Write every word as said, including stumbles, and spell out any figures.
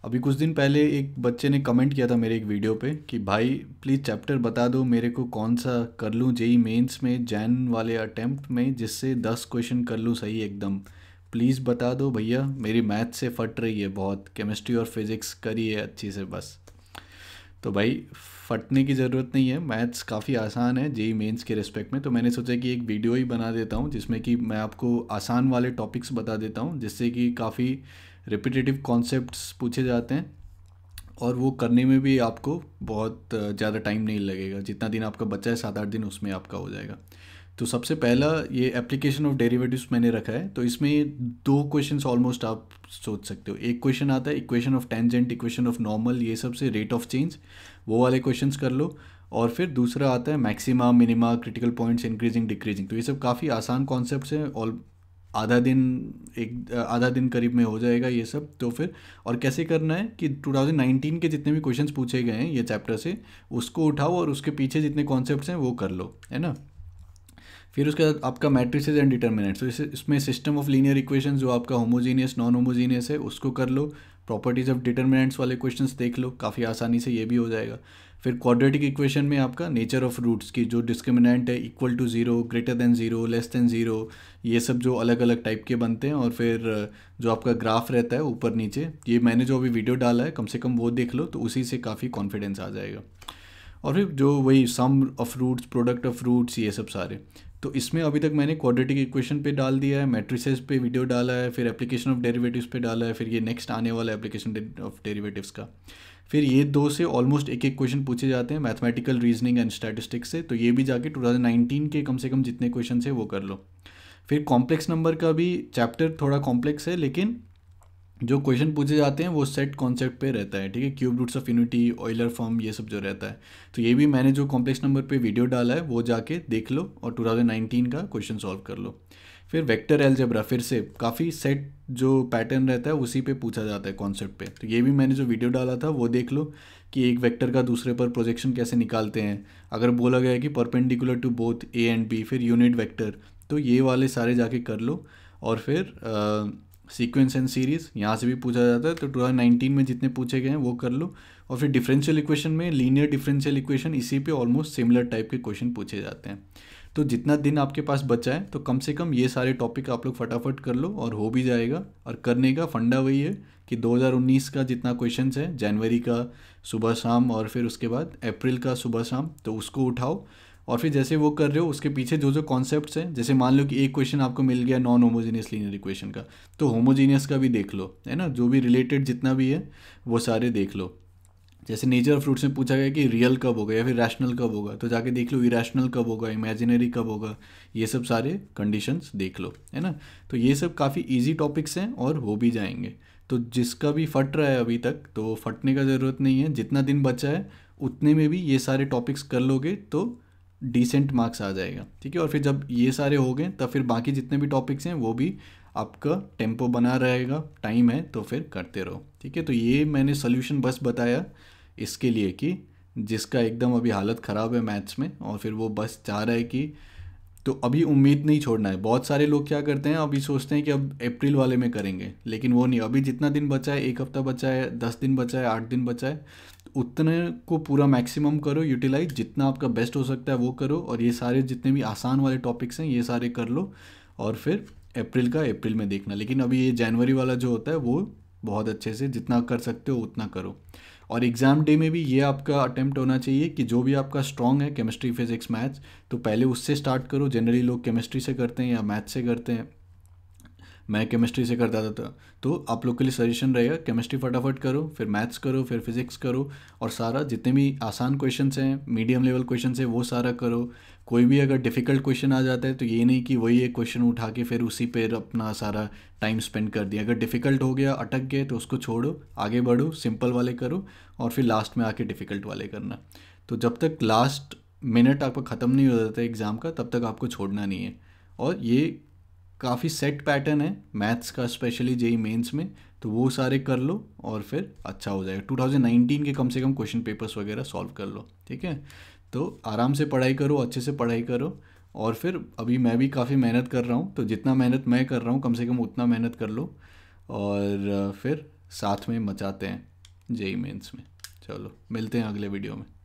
अभी कुछ दिन पहले एक बच्चे ने कमेंट किया था मेरे एक वीडियो पे कि भाई प्लीज़ चैप्टर बता दो मेरे को, कौन सा कर लूँ जेई मेंस में जैन वाले अटेम्प्ट में, जिससे दस क्वेश्चन कर लूँ सही एकदम। प्लीज़ बता दो भैया, मेरी मैथ से फट रही है बहुत, केमिस्ट्री और फिज़िक्स करी है अच्छी से बस। तो भाई फटने की ज़रूरत नहीं है, मैथ्स काफ़ी आसान है जेई मेंस के रिस्पेक्ट में। तो मैंने सोचा कि एक वीडियो ही बना देता हूँ जिसमें कि मैं आपको आसान वाले टॉपिक्स बता देता हूँ, जिससे कि काफ़ी रिपीटेटिव कॉन्सेप्ट्स पूछे जाते हैं और वो करने में भी आपको बहुत ज़्यादा टाइम नहीं लगेगा। जितना दिन आपका बचा है, सात आठ दिन, उसमें आपका हो जाएगा। तो सबसे पहला ये एप्लीकेशन ऑफ डेरिवेटिव्स मैंने रखा है। तो इसमें ये दो क्वेश्चंस ऑलमोस्ट आप सोच सकते हो। एक क्वेश्चन आता है equation of tangent, equation of normal, ये सब से रेट ऑफ चेंज, वो वाले क्वेश्चंस कर लो। और फिर दूसरा आता है maxima, minima, critical points, increasing decreasing. तो ये सब काफ़ी आसान कॉन्सेप्ट्स हैं और आधा दिन, एक आधा दिन करीब में हो जाएगा ये सब। तो फिर और कैसे करना है कि टू थाउजेंड नाइनटीन के जितने भी क्वेश्चंस पूछे गए हैं ये चैप्टर से, उसको उठाओ और उसके पीछे जितने कॉन्सेप्ट्स हैं वो कर लो, है ना। फिर उसके बाद आपका मैट्रिसेस एंड डिटर्मिनेंट्स, तो इस इसमें सिस्टम ऑफ लीनियर इक्वेशंस जो आपका होमोजीनियस नॉन होमोजीनियस है उसको कर लो। प्रॉपर्टीज ऑफ डिटर्मिनेंट्स वाले क्वेश्चंस देख लो, काफ़ी आसानी से ये भी हो जाएगा। फिर क्वाड्रेटिक इक्वेशन में आपका नेचर ऑफ रूट्स की जो डिस्क्रिमिनेंट है, equal to zero, greater than zero, less than zero, ये सब जो अलग अलग टाइप के बनते हैं। और फिर जो आपका ग्राफ रहता है ऊपर नीचे, ये मैंने जो अभी वीडियो डाला है कम से कम वो देख लो, तो उसी से काफ़ी कॉन्फिडेंस आ जाएगा। और फिर जो वही sum of roots, product of roots, ये सब सारे। तो इसमें अभी तक मैंने क्वाड्रेटिक इक्वेशन पे डाल दिया है, मैट्रिसेस पे वीडियो डाला है, फिर एप्लीकेशन ऑफ डेरिवेटिव्स पे डाला है, फिर ये नेक्स्ट आने वाला एप्लीकेशन ऑफ डेरिवेटिव्स का। फिर ये दो से ऑलमोस्ट एक एक क्वेश्चन पूछे जाते हैं मैथमेटिकल रीजनिंग एंड स्टैटिस्टिक्स से। तो ये भी जाके टू थाउजेंड नाइनटीन के कम से कम जितने क्वेश्चन है वो कर लो। फिर कॉम्प्लेक्स नंबर का भी चैप्टर थोड़ा कॉम्प्लेक्स है, लेकिन जो क्वेश्चन पूछे जाते हैं वो सेट कॉन्सेप्ट पे रहता है, ठीक है। Cube roots of unity, Euler form, ये सब जो रहता है। तो ये भी मैंने जो कॉम्प्लेक्स नंबर पे वीडियो डाला है वो जाके देख लो और टू थाउजेंड नाइनटीन का क्वेश्चन सॉल्व कर लो। फिर वेक्टर एलजेब्रा, फिर से काफ़ी सेट जो पैटर्न रहता है उसी पे पूछा जाता है कॉन्सेप्ट पे। तो ये भी मैंने जो वीडियो डाला था वो देख लो कि एक वेक्टर का दूसरे पर प्रोजेक्शन कैसे निकालते हैं। अगर बोला गया है कि perpendicular to both A and B, फिर यूनिट वेक्टर, तो ये वाले सारे जाके कर लो। और फिर सीक्वेंस एंड सीरीज़ यहाँ से भी पूछा जाता है, तो टू थाउजेंड नाइनटीन में जितने पूछे गए हैं वो कर लो। और फिर डिफरेंशियल इक्वेशन में लीनियर डिफरेंशियल इक्वेशन, इसी पे ऑलमोस्ट सिमिलर टाइप के क्वेश्चन पूछे जाते हैं। तो जितना दिन आपके पास बचा है तो कम से कम ये सारे टॉपिक आप लोग फटाफट कर लो और हो भी जाएगा। और करने का फंडा वही है कि दो हज़ार उन्नीस का जितना क्वेश्चन है, जनवरी का सुबह शाम और फिर उसके बाद अप्रैल का सुबह शाम, तो उसको उठाओ। और फिर जैसे वो कर रहे हो उसके पीछे जो जो कॉन्सेप्ट्स हैं, जैसे मान लो कि एक क्वेश्चन आपको मिल गया नॉन होमोजीनियस लीनियर इक्वेशन का, तो होमोजीनियस का भी देख लो, है ना। जो भी रिलेटेड जितना भी है वो सारे देख लो। जैसे नेचर ऑफ फ्रूट्स में पूछा गया कि रियल कब होगा या फिर रैशनल कब होगा, तो जाके देख लो इरेशनल कब होगा, इमेजिनरी कब होगा, ये सब सारे कंडीशंस देख लो, है ना। तो ये सब काफ़ी इजी टॉपिक्स हैं और हो भी जाएंगे। तो जिसका भी फट रहा है अभी तक, तो फटने का ज़रूरत नहीं है। जितना दिन बचा है उतने में भी ये सारे टॉपिक्स कर लोगे तो डिसेंट मार्क्स आ जाएगा, ठीक है। और फिर जब ये सारे हो गए तब फिर बाकी जितने भी टॉपिक्स हैं वो भी आपका टेम्पो बना रहेगा, टाइम है तो फिर करते रहो, ठीक है। तो ये मैंने सोल्यूशन बस बताया इसके लिए कि जिसका एकदम अभी हालत ख़राब है मैथ्स में और फिर वो बस चाह रहा है कि, तो अभी उम्मीद नहीं छोड़ना है। बहुत सारे लोग क्या करते हैं, अभी सोचते हैं कि अब अप्रैल वाले में करेंगे, लेकिन वो नहीं। अभी जितना दिन बचा है, एक हफ्ता बचा है, दस दिन बचा है, आठ दिन बचा है, उतने को पूरा मैक्सिमम करो, यूटिलाइज जितना आपका बेस्ट हो सकता है वो करो। और ये सारे जितने भी आसान वाले टॉपिक्स हैं ये सारे कर लो और फिर अप्रैल का अप्रैल में देखना। लेकिन अभी ये जनवरी वाला जो होता है वो बहुत अच्छे से जितना कर सकते हो उतना करो। और एग्ज़ाम डे में भी ये आपका अटेम्प्ट होना चाहिए कि जो भी आपका स्ट्रॉन्ग है केमिस्ट्री, फिजिक्स, मैथ्स, तो पहले उससे स्टार्ट करो। जनरली लोग केमिस्ट्री से करते हैं या मैथ्स से करते हैं, मैं केमिस्ट्री से करता था। तो आप लोग के लिए सजेशन रहेगा केमिस्ट्री फटाफट करो, फिर मैथ्स करो, फिर फिजिक्स करो, और सारा जितने भी आसान क्वेश्चंस हैं, मीडियम लेवल क्वेश्चंस हैं, वो सारा करो। कोई भी अगर डिफ़िकल्ट क्वेश्चन आ जाता है तो ये नहीं कि वही एक क्वेश्चन उठा के फिर उसी पर अपना सारा टाइम स्पेंड कर दिया। अगर डिफ़िकल्ट हो गया, अटक गए, तो उसको छोड़ो, आगे बढ़ो, सिंपल वाले करो और फिर लास्ट में आके डिफ़िकल्ट वाले करना। तो जब तक लास्ट मिनट आपका ख़त्म नहीं हो जाता एग्ज़ाम का तब तक आपको छोड़ना नहीं है। और ये काफ़ी सेट पैटर्न है मैथ्स का, स्पेशली जेई मेंस में, तो वो सारे कर लो और फिर अच्छा हो जाएगा। टू थाउजेंड नाइनटीन के कम से कम क्वेश्चन पेपर्स वगैरह सॉल्व कर लो, ठीक है। तो आराम से पढ़ाई करो, अच्छे से पढ़ाई करो। और फिर अभी मैं भी काफ़ी मेहनत कर रहा हूँ, तो जितना मेहनत मैं कर रहा हूँ कम से कम उतना मेहनत कर लो और फिर साथ में मचाते हैं। जेई मेंस में। चलो मिलते हैं अगले वीडियो में।